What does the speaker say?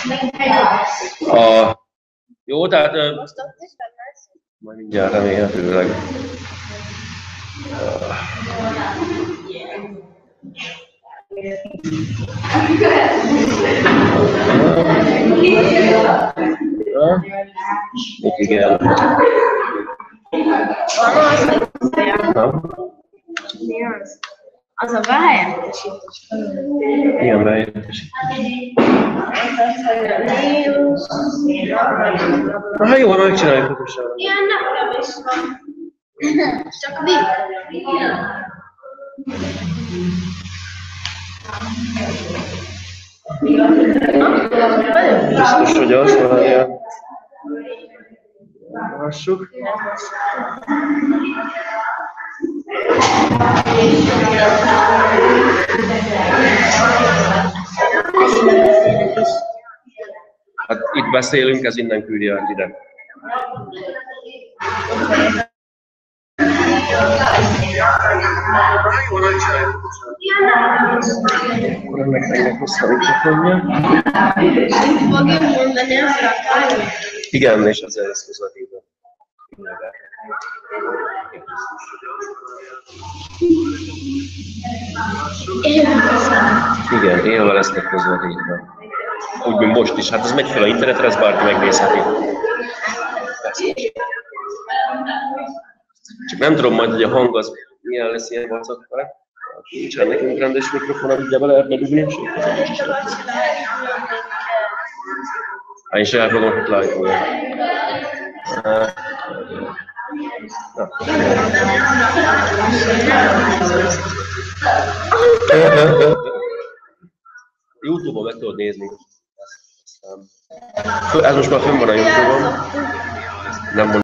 Jó, tehát majd mindjárt remélhetőleg. Igen. Az a behelyettesítés. Milyen behelyettesítés? Ha jó, megcsináljuk a kosárban. Ilyen nem is van. Csak videó. Biztos, hogy az várjál. Lássuk. Hát itt beszélünk, ez innen küldi át ide. Akkor ennek hosszá a mikrofonja. Fogjuk mondani azt a Igen, és ezzel lesz közvetítve. Igen, élve lesznek közvetítve. Úgy, mint most is. Hát ez megy fel a internetre, ez bárki megnézheti. Csak nem tudom majd, hogy a hang az milyen lesz ilyen vacakkal. Nincsen nekünk rendes mikrofon, amit be lehetne dugni. Hát én saját magamat lájkolom. YouTube-on meg tudod nézni. Ez most már fönn van a YouTube-on. Nem